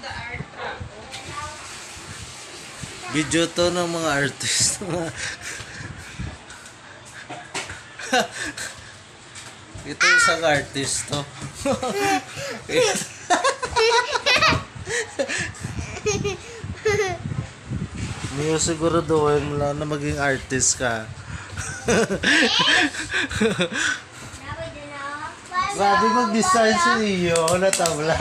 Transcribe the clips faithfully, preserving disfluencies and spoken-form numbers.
Video to ng mga artist. Ito isang artist to. Ngayon siguro doon mo lang na maging artist ka. Grabe mag-design si iyo na tabla.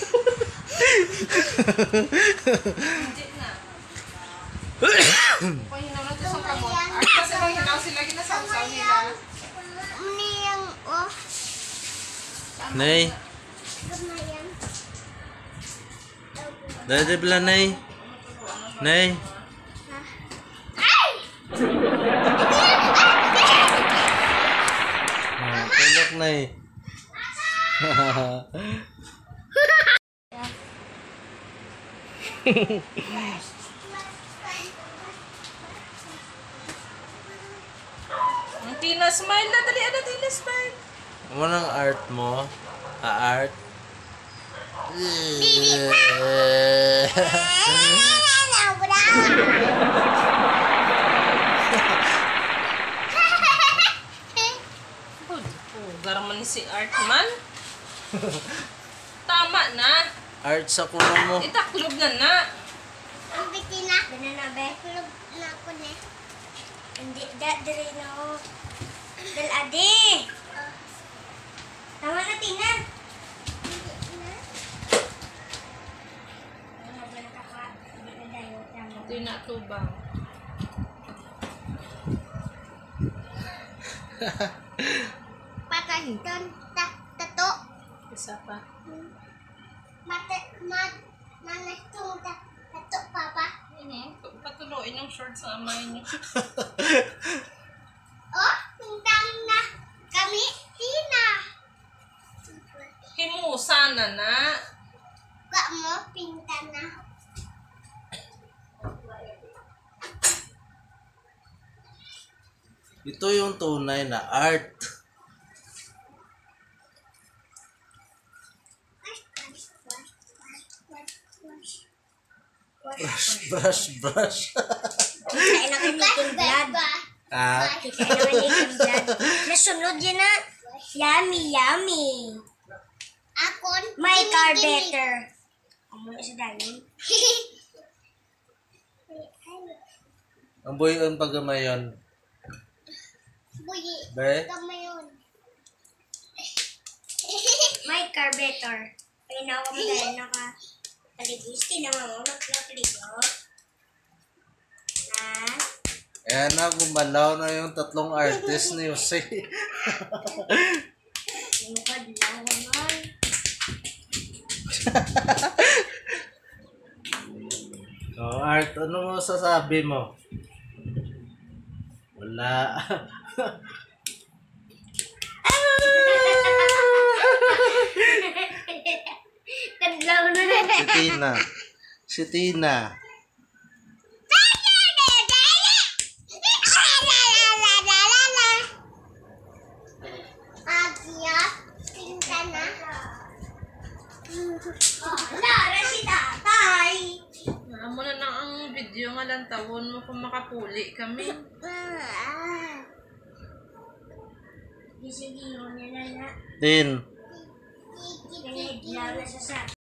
Nay. Dede bela Nay. Nay. Pelok Nay. Tina, smile na. Dali, ano, Tina, smile. Ano ang art mo? A-art? Oh, garaman si art man. Tama na. Art sa kuno mo. Itaklob na na. Ang biti na. Ganun na ba? Kulog na ako na. Hindi, dadari na ako. Dal ade. Tama na, Tina. Ano ba nakaka? Hindi na dayo. Tama. Tina, tubang. Patahiton. Tato. Isa pa. Mata, mat, manastong tato, Papa. Ano? Patuloy ng shorts sa amay niyo. Oh, pintang na kami, Tina. Himusa na na. Gak mo, pinta na. Ito yung tunay na art. Brush, brush, brush. Kaya naman niking blood. Ah. Kaya naman niking blood. Nasunod yun na. Yummy, yummy. Akon. My car better. Amo na sa dayon. Ang buyon pagamayon. Buyi. Be? Kamayon. My car better. Kaya na ako magayon naka paligis. Tinama mo, nakapaligo. Ah. Ayan na, gumalaw na yung tatlong artist ni Jose. Lumukad lang naman. So, Art, ano mo sasabi mo? Wala. Kadlaw na na. Si Tina. Si Tina. Amo na lang ang video nga lang tawon mo kung makapuli kami. Sige, yun na na. Tin. Ganyan, na sa